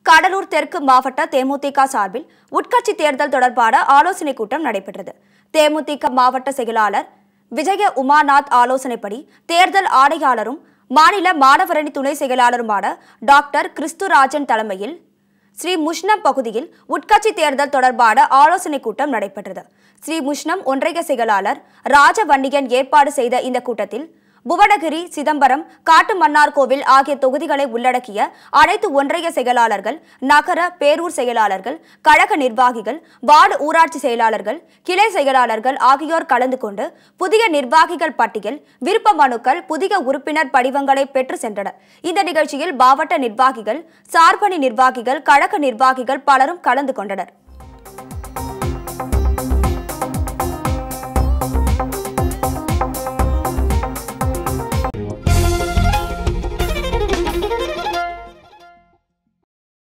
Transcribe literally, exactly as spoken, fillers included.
கடலூர் தெற்கு மாவட்ட தேமுதிக சார்பில் உட்கட்சி தேர்தல் தொடர்பான ஆலோசனை கூட்டம் நடைபெற்றது. தேமுதிக மாவட்ட செயலாளர் விஜய உமாநாத் ஆலோசனைப்படி தேர்தல் ஆணையாளரும் மாநில மாணவரணி துணை செயலாளருமான டாக்டர் கிறிஸ்துராஜன் தலைமையில் ஸ்ரீ முஷ்ணம் பகுதியில் உட்கட்சி தேர்தல் தொடர்பான ஆலோசனை கூட்டம் நடைபெற்றது. ஸ்ரீ முஷ்ணம் ஒன்றிய செயலாளர் ராஜவன்னியன் ஏற்பாடு செய்த இந்த கூட்டத்தில் புவனகிரி, சிதம்பரம், காட்டுமன்னார்கோவில் ஆகிய தொகுதிகளை உள்ளடக்கிய அனைத்து ஒன்றிய செயலாளர்கள், நகர பேரூர் செயலாளர்கள், கழக நிர்வாகிகள், வார்டு ஊராட்சி செயலாளர்கள், கிளை செயலாளர்கள் ஆகியோர் கலந்து கொண்டு புதிய நிர்வாகிகள் பட்டியல், விருப்ப மனுக்கள், புதிய உறுப்பினர் படிவங்களை பெற்று சென்றனர். இந்த நிகழ்ச்சியில் மாவட்ட நிர்வாகிகள், சார்பணி நிர்வாகிகள், கழக நிர்வாகிகள் பலரும் கலந்து கொண்டனர்.